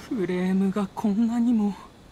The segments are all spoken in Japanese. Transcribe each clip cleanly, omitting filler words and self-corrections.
クレームがこんなにも。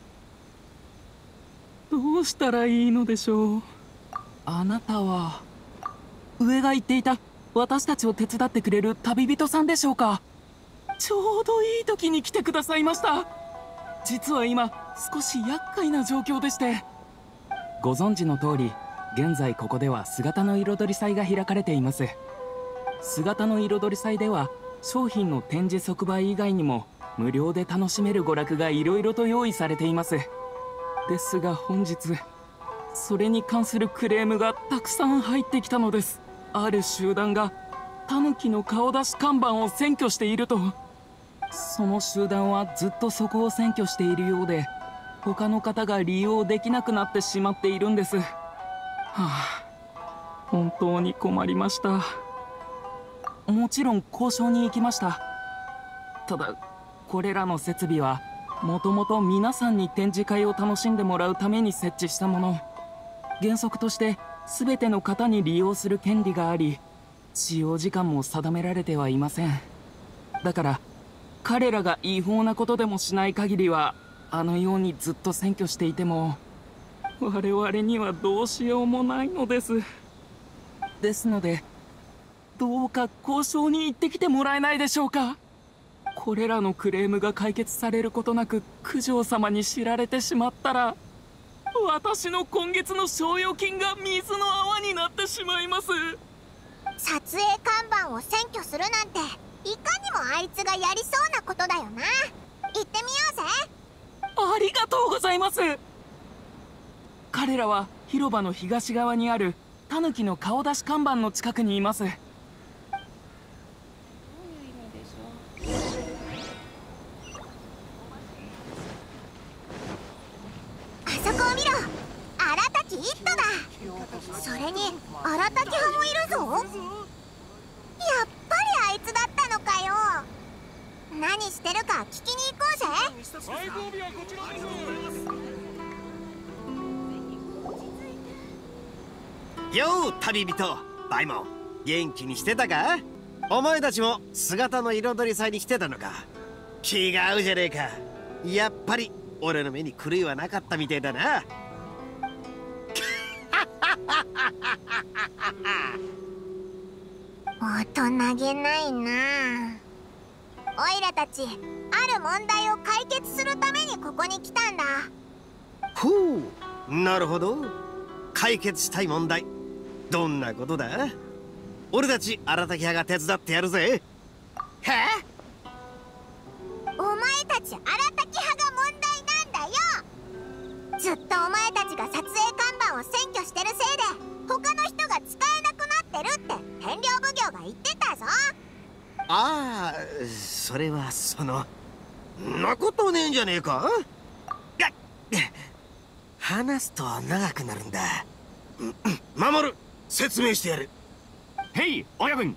どうしたらいいのでしょう。あなたは上が言っていた私たちを手伝ってくれる旅人さんでしょうか。ちょうどいい時に来てくださいました。実は今少し厄介な状況でして。ご存知の通り、現在ここでは姿の彩り祭が開かれています。姿の彩り祭では商品の展示即売以外にも無料で楽しめる娯楽がいろいろと用意されています。ですが本日それに関するクレームがたくさん入ってきたのです。ある集団がタヌキの顔出し看板を占拠していると。その集団はずっとそこを占拠しているようで、他の方が利用できなくなってしまっているんです。はあ、本当に困りました。もちろん交渉に行きました。ただこれらの設備はもともと皆さんに展示会を楽しんでもらうために設置したもの。原則として全ての方に利用する権利があり、使用時間も定められてはいません。だから彼らが違法なことでもしない限りはあのようにずっと占拠していても我々にはどうしようもないのです。ですのでどうか交渉に行ってきてもらえないでしょうか。これらのクレームが解決されることなく九条様に知られてしまったら、私の今月の賞与金が水の泡になってしまいます。 撮影看板を占拠するなんていかにもあいつがやりそうなことだよな。行ってみようぜ。 ありがとうございます。彼らは広場の東側にあるタヌキの顔出し看板の近くにいます。 あそこを見ろ、荒滝一斗だ。それに荒滝派もいるぞ。やっぱりあいつだったのかよ。何してるか聞きに行こうぜ。最後尾はこちらです。 よう旅人バイモン、元気にしてたか。お前たちも姿の彩り祭に来てたのか。気が合うじゃねえか。やっぱり俺の目に狂いはなかったみてえだな。 大人げないな。オイラたちある問題を解決するためにここに来たんだ。 ほう、なるほど。解決したい問題、どんなことだ。俺たち荒滝派が手伝ってやるぜ。はあ、 お前たち荒滝派が問題なんだよ。ずっとお前たちが撮影看板を占拠してるせいで他の人が使えなくなってるって天領奉行が言ってたぞ。 ああ、それはんなことねえんじゃねえか。話すと長くなるんだ。守る、説明してやる。 へい親分。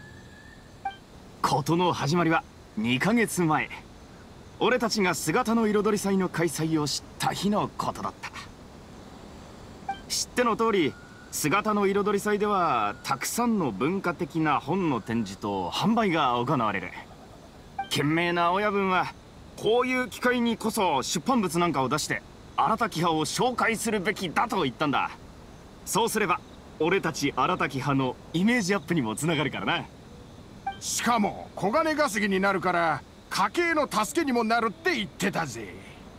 事の始まりは2ヶ月前、俺たちが姿の彩り祭の開催を知った日のことだった。知っての通り、姿の彩り祭ではたくさんの文化的な本の展示と販売が行われる。賢明な親分はこういう機会にこそ出版物なんかを出して荒滝派を紹介するべきだと言ったんだ。そうすれば俺たち荒滝派のイメージアップにもつながるからな。 しかも小金稼ぎになるから家計の助けにもなるって言ってたぜ。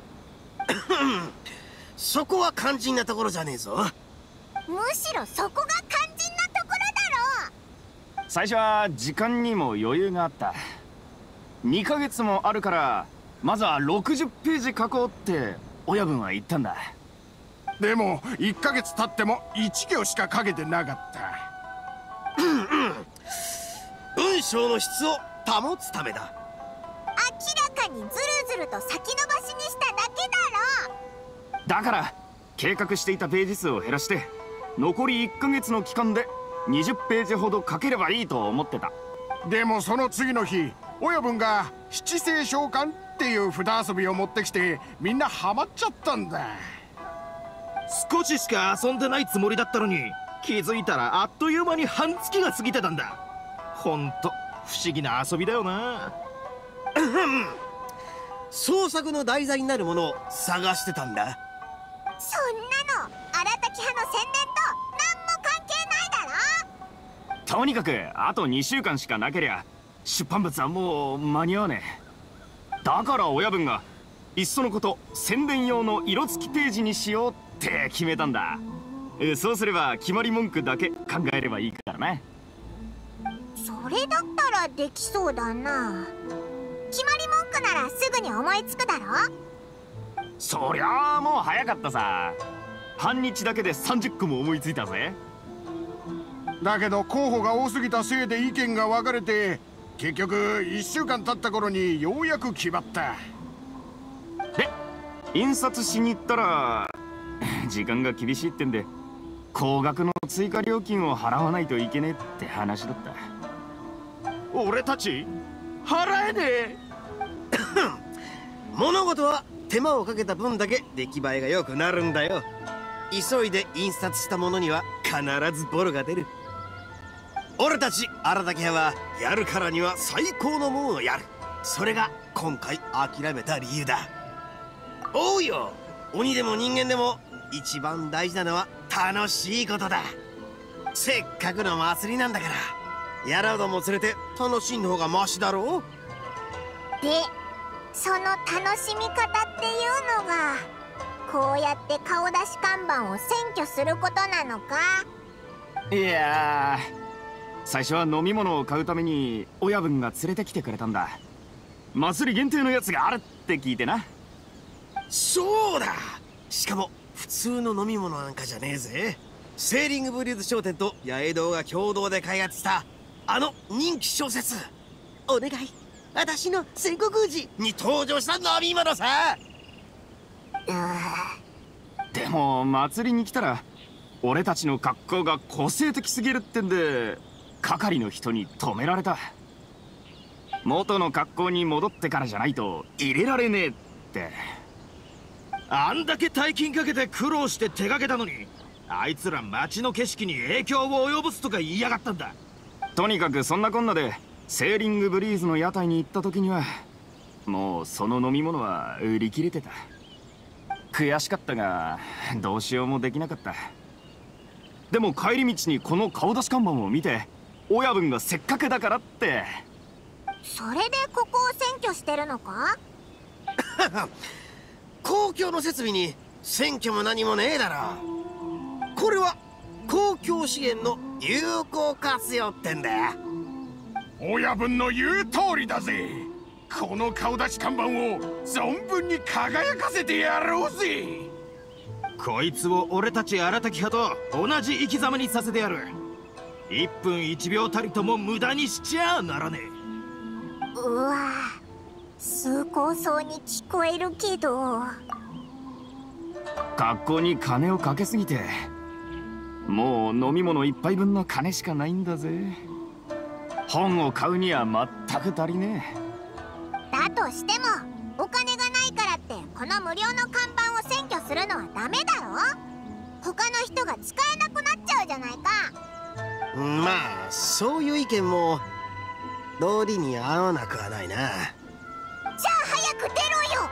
そこは肝心なところじゃねえぞ。 むしろそこが肝心なところだろう。 最初は時間にも余裕があった。2ヶ月もあるからまずは60ページ書こうって親分は言ったんだ。 でも1ヶ月経っても1行しか書けてなかった。 文章の質を保つためだ。 明らかにずるずると先延ばしにしただけだろう。 だから計画していたページ数を減らして残り1ヶ月の期間で20ページほど書ければいいと思ってた。 でもその次の日、親分が七星召喚っていう札遊びを持ってきてみんなハマっちゃったんだ。 少ししか遊んでないつもりだったのに気づいたらあっという間に半月が過ぎてたんだ。ほんと不思議な遊びだよな。 創作の題材になるものを探してたんだ。 そんなの荒滝派の宣伝と何も関係ないだろ。 とにかくあと2週間しかなけりゃ出版物はもう間に合わねえ。だから親分がいっそのこと宣伝用の色付きページにしようって決めたんだ。そうすれば決まり文句だけ考えればいいからな。 それだったらできそうだな。決まり文句ならすぐに思いつくだろ。 そりゃあもう早かったさ。半日だけで30個も思いついたぜ。 だけど候補が多すぎたせいで意見が分かれて、結局1週間経った頃にようやく決まった。 で印刷しに行ったら時間が厳しいってんで高額の追加料金を払わないといけねえって話だった。 俺たち払えねえ。 物事は手間をかけた分だけ出来栄えが良くなるんだよ。急いで印刷したものには必ずボロが出る。俺たち荒滝派はやるからには最高のものをやる。それが今回諦めた理由だ。おうよ、鬼でも人間でも一番大事なのは楽しいことだ。せっかくの祭りなんだからやらども連れて楽しんだ方がマシだろう。 でその楽しみ方っていうのがこうやって顔出し看板を占拠することなのか。 いや最初は飲み物を買うために親分が連れてきてくれたんだ。祭り限定のやつがあるって聞いてな。 そうだ、しかも普通の飲み物なんかじゃねえぜ。セーリングブリーズ商店と八重堂が共同で開発したあの人気小説「お願い私の戦国宇治」に登場した飲み物さ。 でも祭りに来たら俺たちの格好が個性的すぎるってんで係の人に止められた。元の格好に戻ってからじゃないと入れられねえって。 あんだけ大金かけて苦労して手がけたのにあいつら街の景色に影響を及ぼすとか言いやがったんだ。 とにかくそんなこんなでセーリングブリーズの屋台に行った時にはもうその飲み物は売り切れてた。悔しかったがどうしようもできなかった。でも帰り道にこの顔出し看板を見て親分がせっかくだからって。 それでここを占拠してるのか。 公共の設備に選挙も何もねえだろ。これは公共資源の有効活用ってんだよ。 親分の言う通りだぜ。この顔出し看板を存分に輝かせてやろうぜ。 こいつを俺たち荒滝派と同じ生き様にさせてやる。1分1秒たりとも無駄にしちゃならねえ。 うわ崇高そうに聞こえるけど。 学校に金をかけすぎてもう飲み物一杯分の金しかないんだぜ。本を買うには全く足りねだとしてもお金がないからってこの無料の看板を占拠するのはダメだろ。他の人が使えなくなっちゃうじゃないか。 まあそういう意見も道理に合わなくはないな。 じゃあ早く出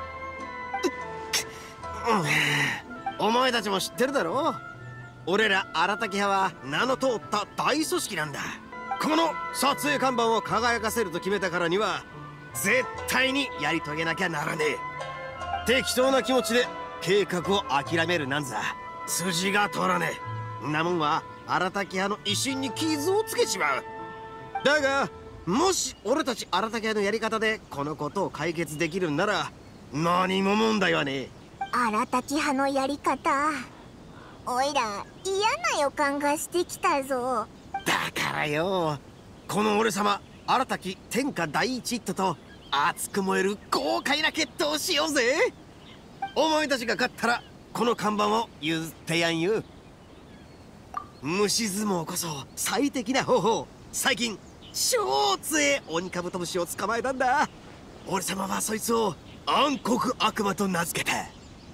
ろよ。 お前たちも知ってるだろ。俺ら荒滝派は名の通った大組織なんだ。この撮影看板を輝かせると決めたからには絶対にやり遂げなきゃならねえ。適当な気持ちで計画を諦めるなんざ筋が通らねえ。なもんは荒滝派の威信に傷をつけちまう。だがもし俺たち荒滝派のやり方でこのことを解決できるんなら何も問題はねえ。 荒滝派のやり方、おいら嫌な予感がしてきたぞ。 だからよ、この俺様荒滝天下第一ヒットと熱く燃える豪快な決闘をしようぜ。お前たちが勝ったらこの看板を譲ってやんよ。虫相撲こそ最適な方法。最近超強え鬼カブトムシを捕まえたんだ。俺様はそいつを暗黒悪魔と名付けた。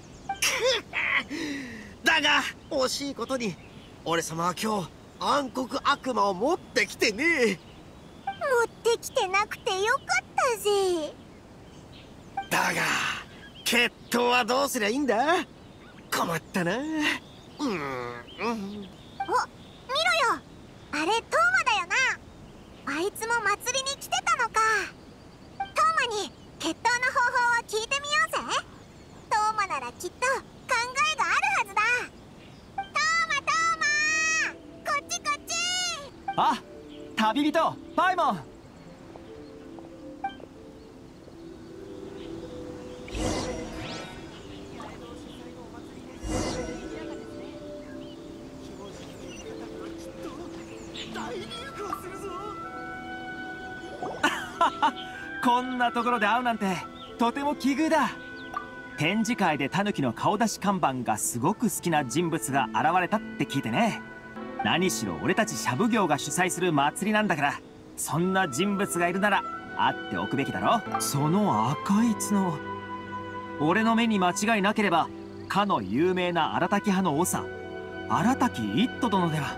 だが惜しいことに俺様は今日暗黒悪魔を持ってきてねえ。 持ってきてなくてよかったぜ。 だが決闘はどうすりゃいいんだ。困ったな。 お、見ろよ、あれトーマだよな。あいつも祭りに来てたのか。トーマに決闘の方法を聞いてみようぜ。トーマならきっと考えがあるはずだ。トーマこっちこっち。 あ、旅人パイモン。こんなところで会うなんてとても奇遇だ。展示会でタヌキの顔出し看板がすごく好きな人物が現れたって聞いてね。何しろ俺たちシャブ業が主催する祭りなんだから、そんな人物がいるなら会っておくべきだろ。その赤い角、俺の目に間違いなければかの有名な荒滝派の長荒滝一斗殿では。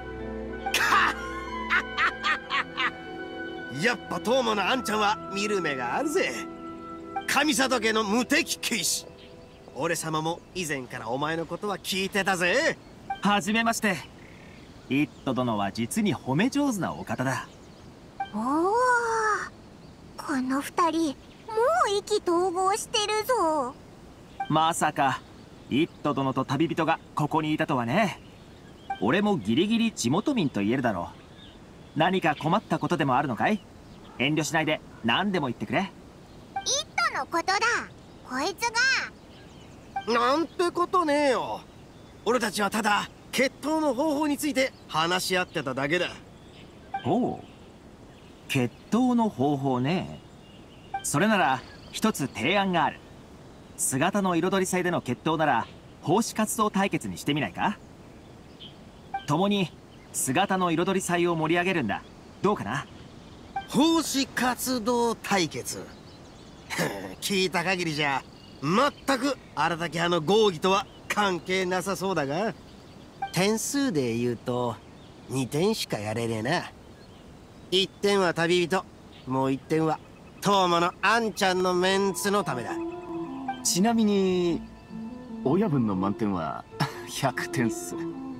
やっぱトーマのあんちゃんは見る目があるぜ。神里家の無敵騎士。俺様も以前からお前のことは聞いてたぜ。 はじめまして。一斗殿は実に褒め上手なお方だ。 おお、この二人もう意気投合してるぞ。 まさか一斗殿と旅人がここにいたとはね。俺もギリギリ地元民と言えるだろう。何か困ったことでもあるのかい？遠慮しないで何でも言ってくれ。 一斗のことだ。こいつが。 なんてことねえよ。俺たちはただ決闘の方法について話し合ってただけだ。 ほう、決闘の方法ね。それなら一つ提案がある。姿の彩り祭での決闘なら奉仕活動対決にしてみないか？共に姿の彩り祭を盛り上げるんだ。どうかな？ 奉仕活動対決。聞いた限りじゃ全く荒滝派の合議とは関係なさそうだが、点数で言うと2点しかやれねえな。1点は旅人、もう1点はトーマのあんちゃんのメンツのためだ。 ちなみに親分の満点は100点っす。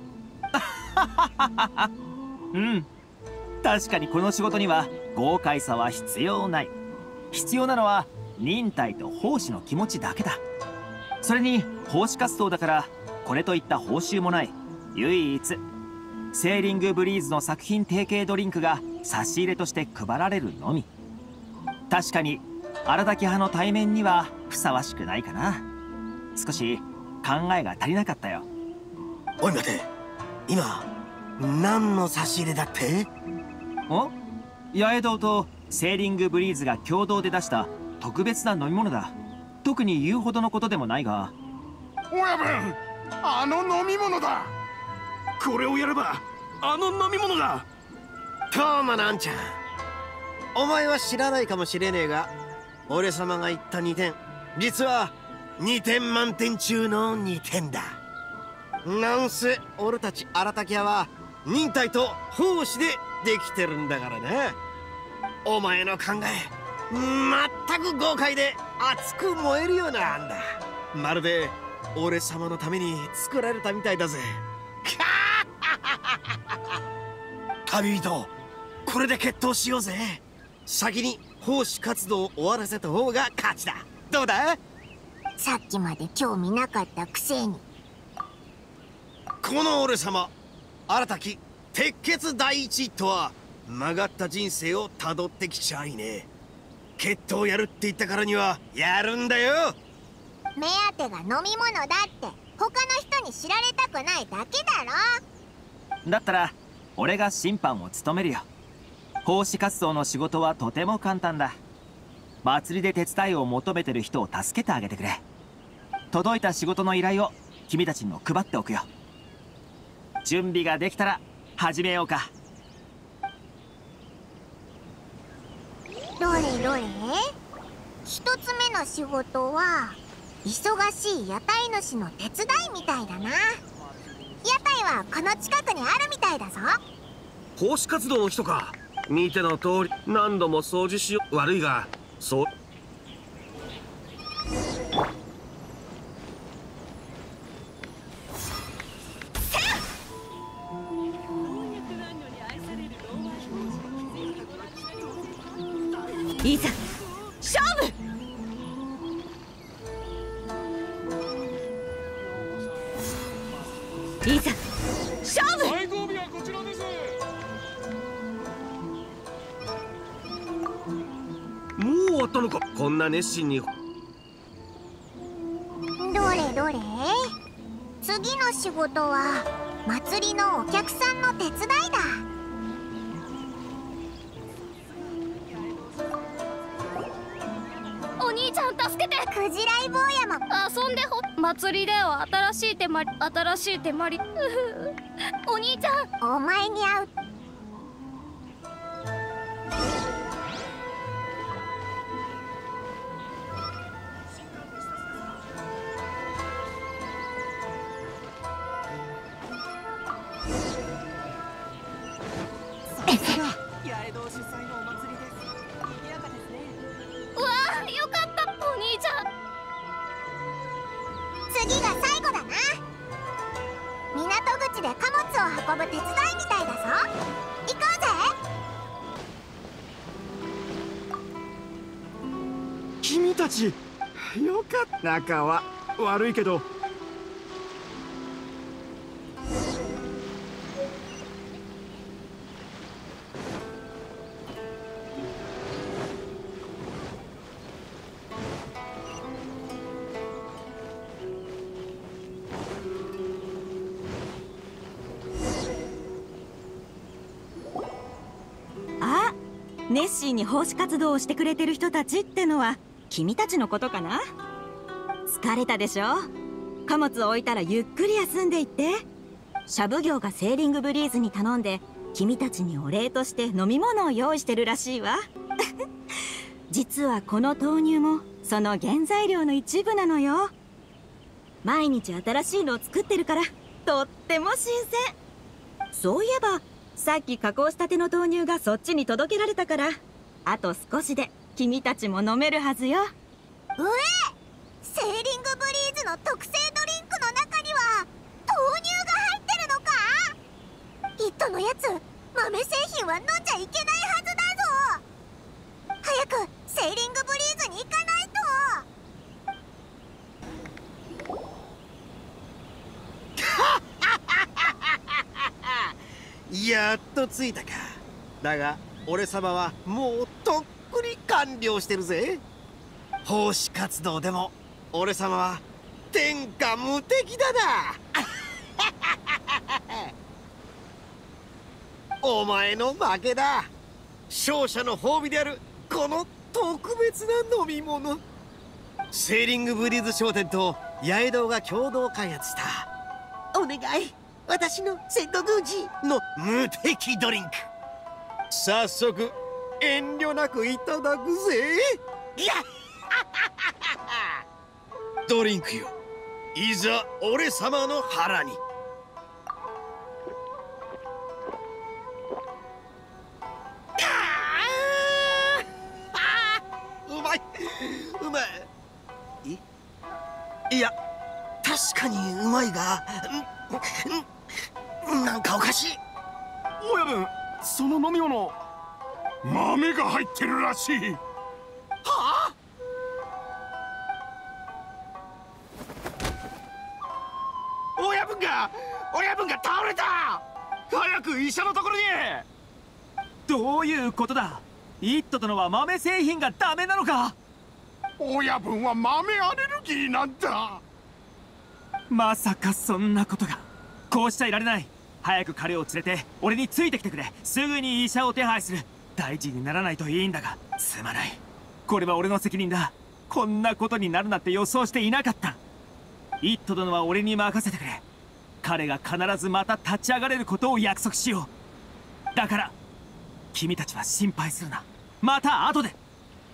うん、確かにこの仕事には豪快さは必要ない。必要なのは忍耐と奉仕の気持ちだけだ。それに奉仕活動だからこれといった報酬もない。唯一セーリングブリーズの作品提携ドリンクが差し入れとして配られるのみ。確かに荒滝派の対面にはふさわしくないかな。少し考えが足りなかったよ。 おい待て、今何の差し入れだって？ お？八重堂とセーリングブリーズが共同で出した特別な飲み物だ。特に言うほどのことでもないが。 親分、あの飲み物だ。 これをやればあの飲み物だ。 トーマのあんちゃん、お前は知らないかもしれねえが、俺様が言った2点、実は2点満点中の2点だ。なんせ俺たち荒滝屋は忍耐と奉仕でできてるんだからな。お前の考え全く豪快で熱く燃えるような案だ。まるで俺様のために作られたみたいだぜ。旅人、これで決闘しようぜ。先に奉仕活動を終わらせた方が勝ちだ。どうだ？ さっきまで興味なかったくせに。 この俺様荒滝鉄血第一とは曲がった人生をたどってきちゃいね。決闘やるって言ったからにはやるんだよ。 目当てが飲み物だって他の人に知られたくないだけだろ。 だったら俺が審判を務めるよ。奉仕活動の仕事はとても簡単だ。祭りで手伝いを求めてる人を助けてあげてくれ。届いた仕事の依頼を君たちにも配っておくよ。準備ができたら始めようか。 どれどれ、一つ目の仕事は忙しい屋台主の手伝いみたいだな。屋台はこの近くにあるみたいだぞ。 奉仕活動の人か。見ての通り何度も掃除しよう。悪いがそう。 いざ勝負。いざ勝負。 最後尾はこちらです。 もう終わったのか。こんな熱心に。 どれどれ、次の仕事は祭りのお客さんの手伝いだ。 お兄ちゃん助けて。 クジライ坊やも遊んでほ。祭りでは新しい手まりお兄ちゃん。 お前に会う。 八重堂主催のお祭りです。賑やかですね。 うわあ、よかったお兄ちゃん。 次が最後だな。港口で貨物を運ぶ手伝いみたいだぞ。行こうぜ。 君たちよかった。仲は悪いけど。 あ、熱心に奉仕活動をしてくれてる人たちってのは君たちのことかな。疲れたでしょ。貨物を置いたらゆっくり休んでいって。シャブ業がセーリングブリーズに頼んで君たちにお礼として飲み物を用意してるらしいわ。実はこの豆乳もその原材料の一部なのよ。毎日新しいのを作ってるからとっても新鮮。そういえばさっき加工したての豆乳がそっちに届けられたから、あと少しで君たちも飲めるはずよ。 セーリングブリーズの特製ドリンクの中には豆乳が入ってるのか。イットのやつ、豆製品は飲んじゃいけないはずだぞ。早くセーリングブリーズに行かないと。 やっと着いたか。だが俺様はもうとっくに完了してるぜ。奉仕活動でも俺様は天下無敵だな。お前の負けだ。勝者の褒美であるこの特別な飲み物。セーリングブリーズ商店と八重堂が共同開発した、お願い、私の戦国時の無敵ドリンク。早速遠慮なくいただくぜ。いやドリンクよ、いざ俺様の腹に。うまい、うまい。いや確かにうまいが、なんかおかしい。 親分、その飲み物豆が入ってるらしい。 はあ。 親分が倒れた。早く医者のところに。 どういうことだ。イット殿は豆製品がダメなのか。 親分は豆アレルギーなんだ。 まさかそんなことが。こうしちゃいられない。早く彼を連れて俺についてきてくれ。すぐに医者を手配する。大事にならないといいんだが、すまない。これは俺の責任だ。こんなことになるなんて予想していなかった。イット殿は俺に任せてくれ。彼が必ずまた立ち上がれることを約束しよう。だから君たちは心配するな。また後で。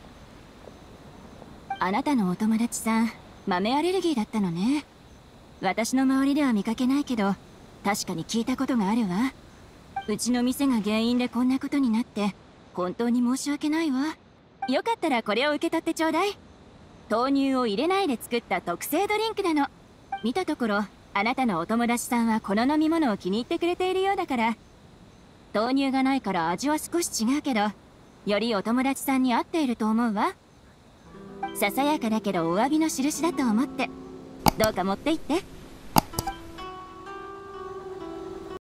あなたのお友達さん、豆アレルギーだったのね。私の周りでは見かけないけど、確かに聞いたことがあるわ。うちの店が原因でこんなことになって本当に申し訳ないわ。よかったらこれを受け取ってちょうだい。豆乳を入れないで作った特製ドリンクなの。見たところあなたのお友達さんはこの飲み物を気に入ってくれているようだから。豆乳がないから味は少し違うけど、 よりお友達さんに会っていると思うわ。ささやかだけどお詫びの印だと思って、どうか持って行って。